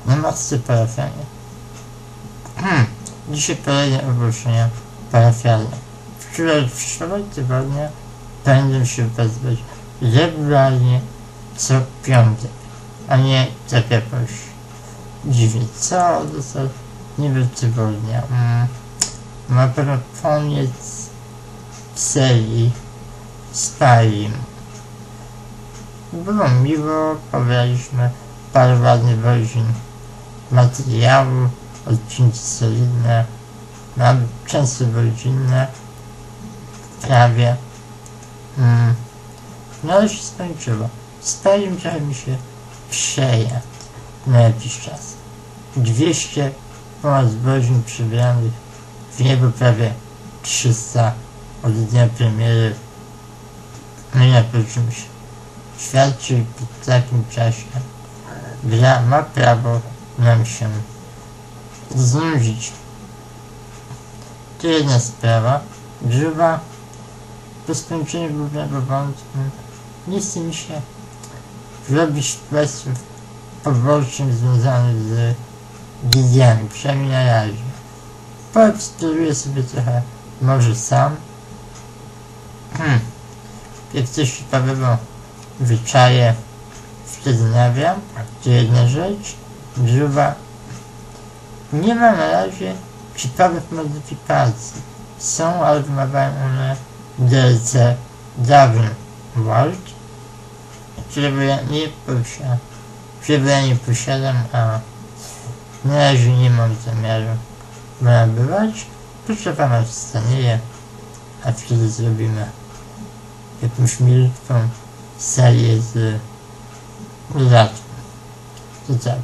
na matce parafianie. Dzisiaj kolejne ogłoszenia parafialne. W przyszłego tygodnia będę się wezwać regularnie co piątek, a nie tak jakoś dziwnie. Co dostać niby tygodnia. Na pewno koniec serii Skyrim. Było miło, pobraliśmy parę ładnych godzin materiału, odcinki solidne, nawet często godzinne, prawie. No ale się skończyło. Skyrim trochę mi się przejadł na jakiś czas. 200 ponad godzin przybranych, w niego prawie 300 od dnia premiery. No i na czymś świadczy, w takim czasie gra ma prawo nam się znudzić. To jedna sprawa. Druga, po skończeniu głównego wątku nie chce mi się robić questów pobocznych związanych z gildiami, przynajmniej na razie. Poeksploruję sobie trochę może sam. Jak coś ciekawego wyczaję, wtedy nagram. To jedna rzecz. Druga, nie ma na razie ciekawych modyfikacji. Są, ale wymagają one DLC Dragon World, którego ja nie posiadam, a na razie nie mam zamiaru nabywać. Poczekam aż stanieje, a wtedy zrobimy jakąś milutką serię z dodatku. To tak.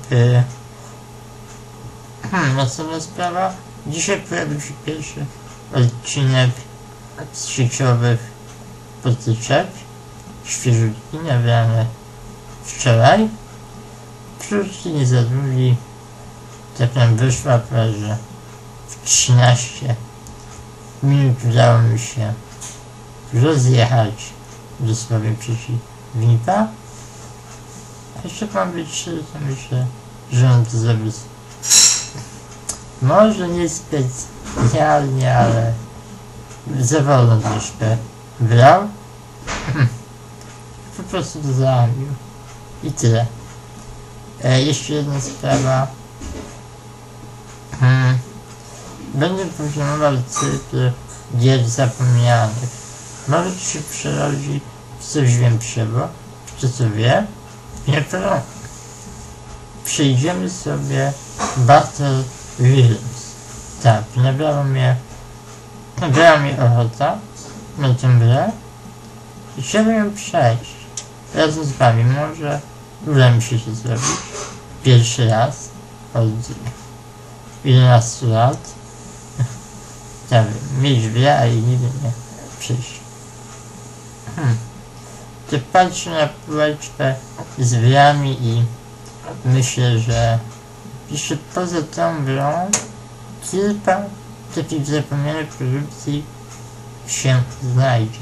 Następna sprawa. Dzisiaj pojawił się pierwszy odcinek z sieciowych potyczek, świeżutki, nagrane wczoraj. Krótki, nie za długi. Tak nam wyszła, że w 13 minut udało mi się rozjechać dosłownie przeciwnika. A jeszcze mam być szczery, to myślę, że on to zrobił może nie specjalnie, ale za wolno troszkę grał. Po prostu to załamił. I tyle. Jeszcze jedna sprawa. Będę kontynuował cykl gier zapomnianych. Może to się przerodzi w coś większego. Kto co wie? Jutro przejdziemy sobie Battle Realms. Tak, nabrała mnie ochota na tę grę i chciałbym ją przejść razem z wami. Może uda mi się to zrobić pierwszy raz od 11 lat. Tak, mieć grę, a i nigdy nie przejść. To patrzę na półeczkę z grami i myślę, że jeszcze poza tą grą kilka takich zapomnianych produkcji się znajdzie.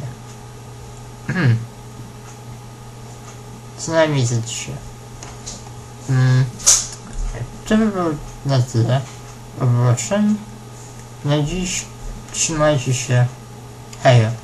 Co najmniej ze 3. To by było na tyle ogłoszeń. Na dziś trzymajcie się. Hejo.